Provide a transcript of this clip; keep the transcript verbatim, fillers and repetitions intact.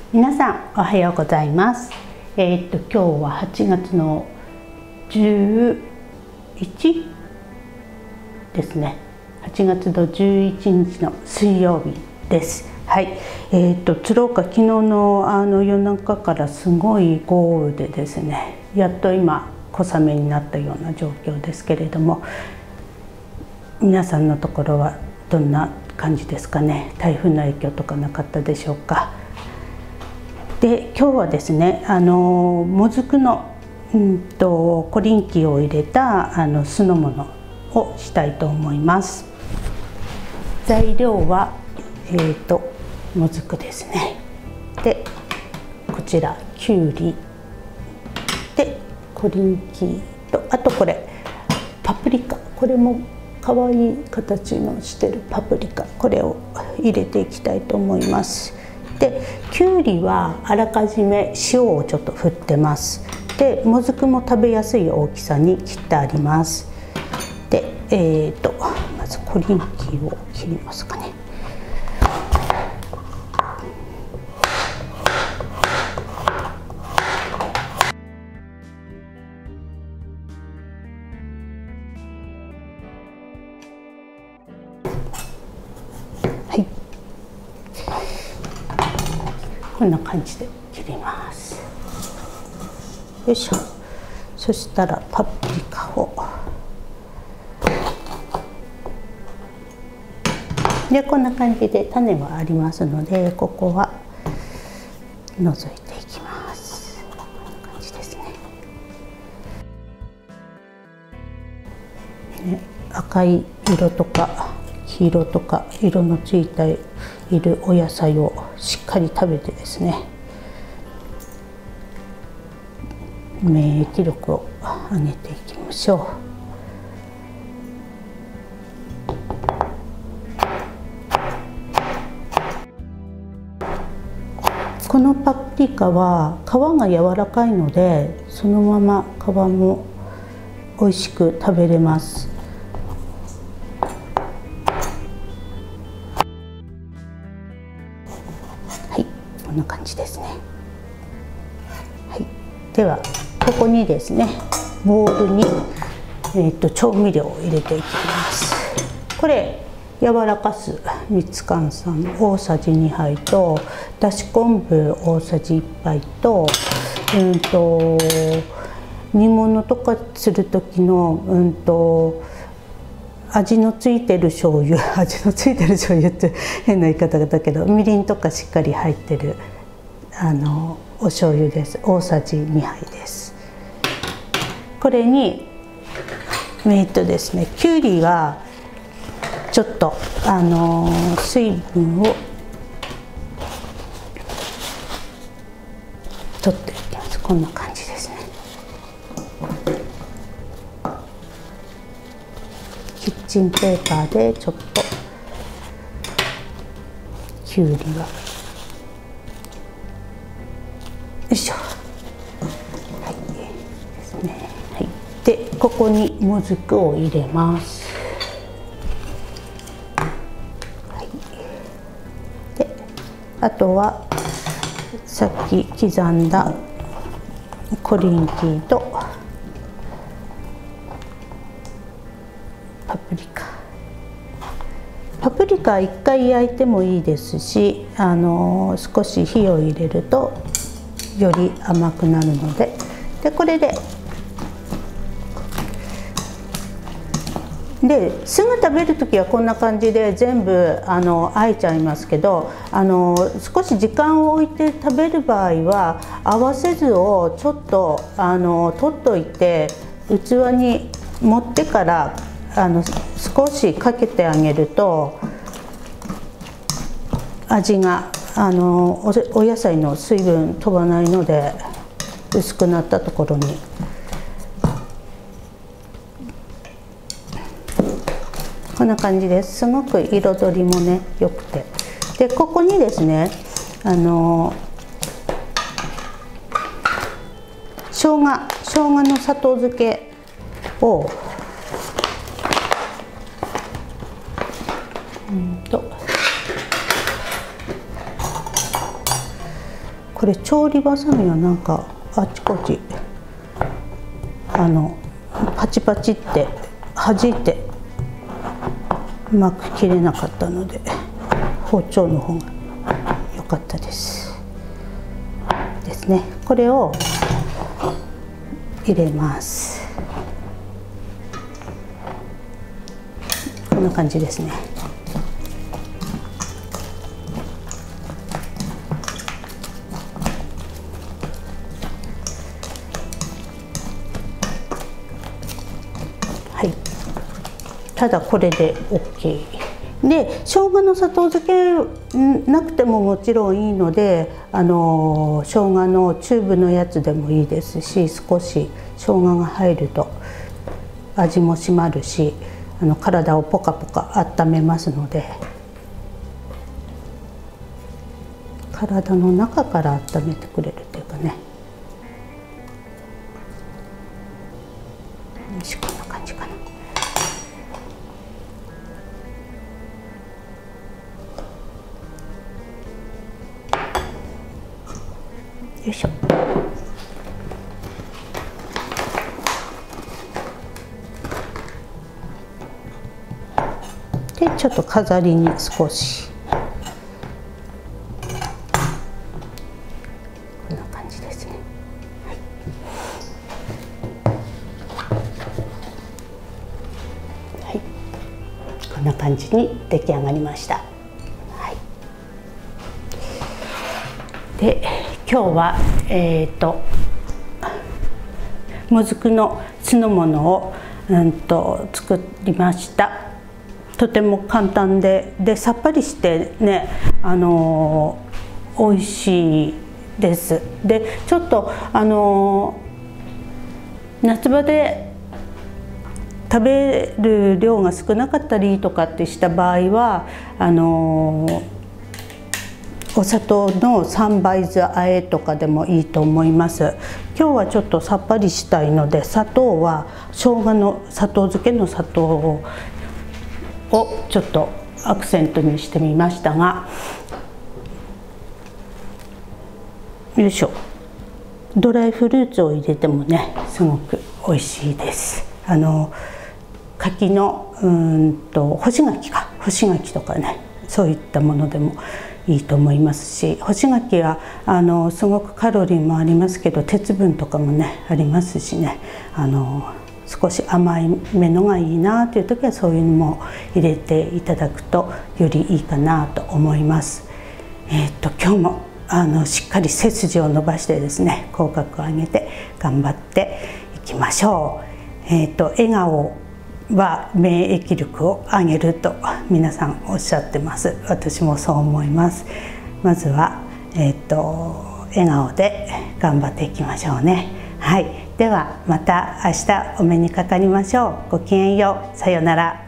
皆さんおはようございます。えー、っと今日ははちがつのじゅういちですね。はちがつのじゅういちにちの水曜日です。はい。えー、っと鶴岡、昨日のあの夜中からすごい豪雨でですね、やっと今小雨になったような状況ですけれども、皆さんのところはどんな感じですかね。台風の影響とかなかったでしょうか。で今日はですね、あのもずくのうんとコリンキーを入れたあの酢の物をしたいと思います。材料はえーともずくですね。でこちらきゅうりでコリンキーと、あとこれパプリカ、これも可愛い形のしてるパプリカ、これを入れていきたいと思います。できゅうりはあらかじめ塩をちょっと振ってます。でもずくも食べやすい大きさに切ってあります。でえーとまずコリンキーを切りますかね。こんな感じで切ります。よいしょ。そしたらパプリカをでこんな感じで種はありますので、ここは除いていきます。こんな感じですね。ね、赤い色とか黄色とか色のついているお野菜をしっかり食べてですね、免疫力を上げていきましょう。このパプリカは皮が柔らかいので、そのまま皮も美味しく食べれます。はい、こんな感じですね。はい、ではここにですね、ボウルに、えー、と調味料を入れていきます。これ柔らか酢みつかん酸大さじにはいと、だし昆布大さじいっぱいと、うんと煮物とかする時のうんと味のついてる醤油味のついてる醤油って変な言い方だけど、みりんとかしっかり入ってるあのお醤油です。大さじにはいです。これにえっとですね、きゅうりはちょっとあの水分を取っていきます。こんな感じですね。キッチンペーパーでちょっときゅうりはよいしょ。はいですね。はい。でここにもずくを入れます。あとはさっき刻んだコリンキーとパプリカ。パプリカいっかい焼いてもいいですし、あの少し火を入れるとより甘くなるので、でこれでですぐ食べる時はこんな感じで全部あのあえちゃいますけど、あの少し時間を置いて食べる場合は合わせ酢をちょっとあの取っといて器に盛ってからあの少しかけてあげると味があの お, お野菜の水分飛ばないので、薄くなったところにこんな感じです。すごく彩りもね良くて、でここにですね、あの生姜生姜の砂糖漬けをうんとこれ調理バサミはなんかあちこちあのパチパチって弾いてうまく切れなかったので包丁の方が良かったですですね。これを入れます。こんな感じですね。はい、ただこれで OK で、生姜の砂糖漬けなくてももちろんいいので、あの生姜のチューブのやつでもいいですし、少し生姜が入ると味も締まるし、あの体をポカポカ温めますので、体の中から温めてくれるっていうかね。よし、こんな感じかな。よいしょ。でちょっと飾りに少しこんな感じですね。はい、こんな感じに出来上がりました。はい、で今日はえっともずくの酢の物をうんと作りました。とても簡単で、でさっぱりしてね、あのー、美味しいです。でちょっとあのー、夏場で食べる量が少なかったりとかってした場合はあのー、お砂糖のさんばい酢あえとかでもいいと思います。今日はちょっとさっぱりしたいので、砂糖は生姜の砂糖漬けの砂糖ををちょっとアクセントにしてみましたが、よいしょ、ドライフルーツを入れてもねすごく美味しいです。あの柿のうんと干し柿か干し柿とかね、そういったものでもいいと思いますし、干し柿はあのすごくカロリーもありますけど鉄分とかもねありますしね、あの少し甘いめのがいいなという時はそういうのも入れていただくとよりいいかなと思います。えー、っと今日もあのしっかり背筋を伸ばしてですね、口角を上げて頑張っていきましょう。えー、っと笑顔は免疫力を上げると皆さんおっしゃってます。私もそう思います。まずはえー、っと笑顔で頑張っていきましょうね。はい、ではまた明日お目にかかりましょう。ごきげんよう。さようなら。